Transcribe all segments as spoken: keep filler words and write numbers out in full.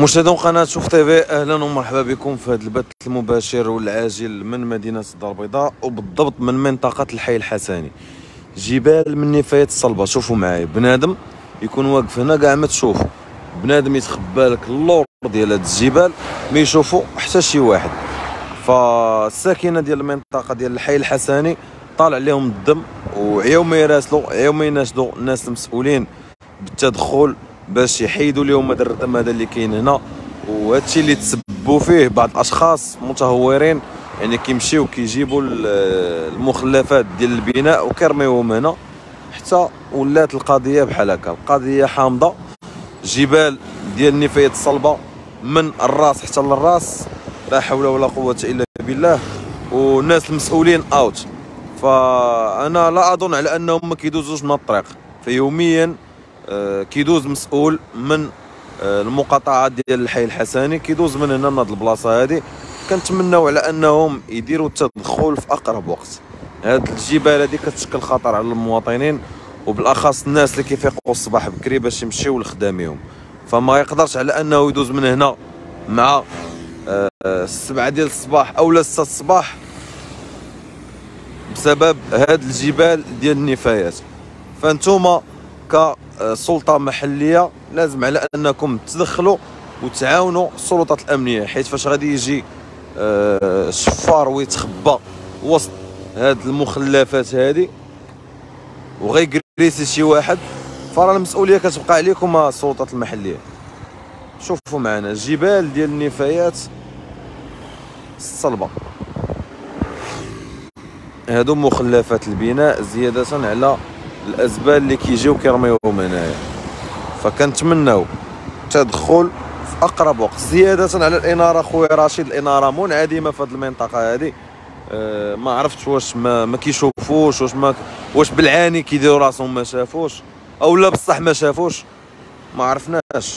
مشاهدون قناة شوف تيفي، اهلا ومرحبا بكم في هذا البث المباشر والعاجل من مدينة الدار البيضاء، وبالضبط من منطقة الحي الحسني، جبال من نفايات الصلبة. شوفوا معايا، بنادم يكون واقف هنا كاع ما تشوفوا، بنادم يتخبى لك اللور ديال هاد الجبال ما يشوفوا حتى شي واحد. فالساكنة ديال المنطقة ديال الحي الحسني طالع عليهم الدم، وعياو ما يراسلوا، عياو ما يناشدوا الناس المسؤولين بالتدخل باش يحيدوا لهم هذا الردم هذا اللي كاين هنا. وهذا الشيء اللي تسببوا فيه بعض الاشخاص متهورين، يعني كيمشيو كيجيبوا المخلفات ديال البناء وكيرميوهم هنا، حتى ولات القضيه بحال هكا. القضيه حامضه، جبال ديال النفايات الصلبه من الراس حتى للراس، لا حول ولا قوه الا بالله. والناس المسؤولين اوت. فانا لا اظن على انهم ما كيدوزوش من الطريق، فيوميا كيدوز مسؤول من المقاطعات ديال الحي الحسني، كيدوز من هنا من هذه البلاصه هذه. كنتمناو على انهم يديروا التدخل في اقرب وقت. هاد الجبال هذه كتشكل خطر على المواطنين، وبالاخص الناس اللي كيفيقوا الصباح بكري باش يمشيو لخدامهم. فما يقدرش على انه يدوز من هنا مع السبعه ديال الصباح او لا ستة الصباح بسبب هاد الجبال ديال النفايات. فانتوما كسلطه محليه لازم على انكم تدخلوا وتعاونوا السلطات الامنيه، حيت فاش غادي يجي شفار ويتخبى وسط هاد المخلفات هذه وغيكريسي شي واحد، فراه المسؤوليه كتبقى عليكم السلطات المحليه. شوفوا معنا الجبال ديال النفايات الصلبه، هادو مخلفات البناء زياده على الازبال اللي كيجيو كيرميوهم هنايا. فكنتمناو تدخل في اقرب وقت، زياده على الاناره. خويا رشيد، الاناره منعدمه في هذه المنطقه هذه. أه ما عرفتش واش ما, ما كيشوفوش، واش ما واش بالعاني كيديروا راسهم ما شافوش، او لا بصح ما شافوش، ما عرفناش.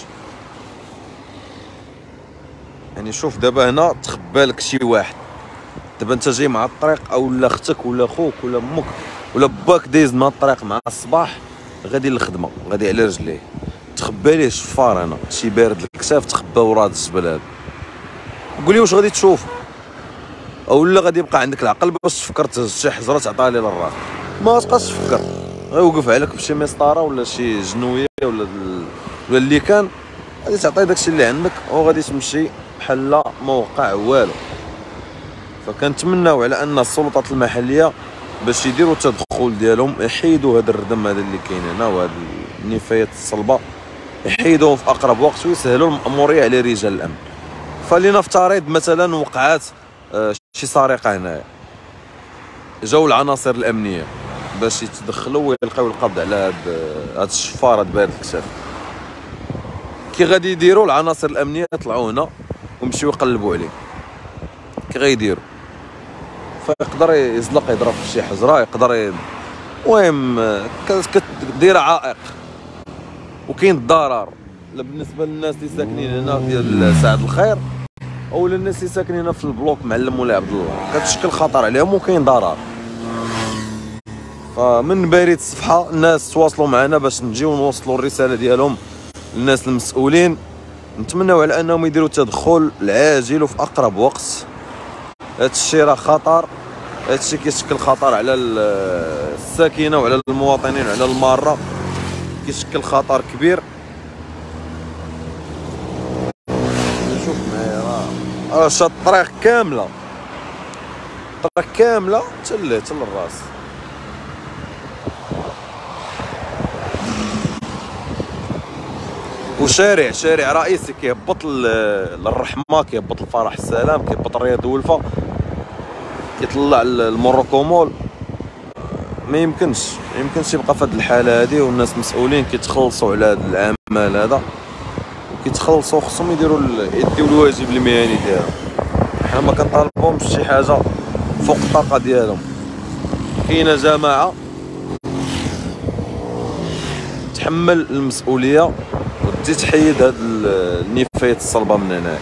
يعني شوف دابا هنا تخبى لك شي واحد، دابا انت جاي مع الطريق، او لا اختك ولا خوك ولا امك ولا باك دايز مع الطريق مع الصباح غادي للخدمه، غادي على رجليه، تخبى ليه شفار هنا شي بارد الكتاف، تخبى ورا هذا الجبل هذا. قولي واش غادي تشوف، او لا غادي يبقى عندك العقل باش تفكر تهز شي حجره تعطيها ليه للراس؟ ما تبقاش تفكر، غيوقف عليك بشي مسطره ولا شي جنويه ولا ولا اللي كان، غادي تعطي داكشي اللي عندك وغادي تمشي بحال ما وقع والو. فكنتمناو على ان السلطات المحليه باش يديروا التدخل ديالهم، يحيدوا هذا الردم هذا اللي كاين هنا وهذه النفايات الصلبه، يحيدوهم في اقرب وقت ويسهلوا الماموريه على رجال الامن. فلنفترض مثلا وقعات شي سرقه هنايا، جاو العناصر الامنيه باش يتدخلوا ويلقاو القبض على هاد هاد الشفار هاد بارد الكتاف، كي غادي يديروا العناصر الامنيه؟ يطلعوا هنا ويمشيو يقلبوا عليه، كي غيديروا؟ فيقدر يزلق يضرب في شي حجره، يقدر المهم كدير عائق. وكاين الضرر لا بالنسبه للناس اللي ساكنين هنا ديال سعد الخير، او للناس اللي ساكنين هنا في البلوك معلم مولاي عبد الله، كتشكل خطر عليهم وكاين ضرر. فمن بريد الصفحه الناس تواصلوا معنا باش نجيو نوصلوا الرساله ديالهم للناس المسؤولين. نتمنوا على انهم يديروا التدخل العاجل وفي اقرب وقت. هذا الشيء راه خطر، هذا الشيء كيشكل خطر على الساكنه وعلى المواطنين وعلى الماره، كيشكل خطر كبير. شوف معايا راه راه شاد الطريق كامله، الطريق كامله حتى حتى للراس. وشارع شارع رئيسي كيهبط للرحمه، كيهبط لفرح السلام، كيهبط الرياض والوفا، كيطلع المروكومول. ما يمكنش ما يمكنش يبقى في هذه الحاله هذه، والناس مسؤولين كيتخلصوا على هذا العمل هذا وكيتخلصوا، خصهم يديروا يديو الواجب المهني ديالهم. حنا ما كنطالبهمش شي حاجه فوق الطاقه ديالهم. كاينه جماعه تحمل المسؤوليه وتجي تحيد هاد النفايات الصلبه من هنا.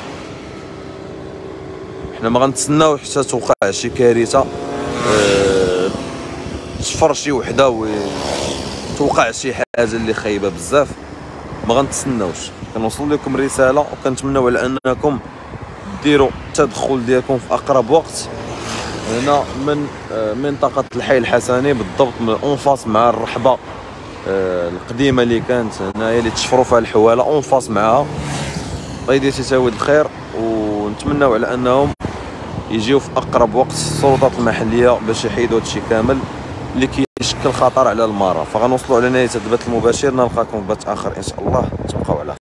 حنا ما غنتسناو حتى توقع شي كارثه، أه تشفر شي وحده وتوقع شي حاجه اللي خايبه بزاف، ما غنتسناوش. كنوصل لكم رساله وكنتمناو على انكم ديروا التدخل ديالكم في اقرب وقت هنا من منطقه الحي الحسني، بالضبط من اونفاس مع الرحبه القديمه اللي كانت هنايا اللي تشفروا فيها الحواله، اونفاس معها. طيدي تساوي الخير، ونتمناو على انهم يجيو في اقرب وقت السلطات المحليه باش يحيدوا هادشي كامل اللي كيشكل خطر على المراه. فغنوصلوا على نهايه هذا البث المباشر، نلقاكم في بث اخر ان شاء الله، تبقاو على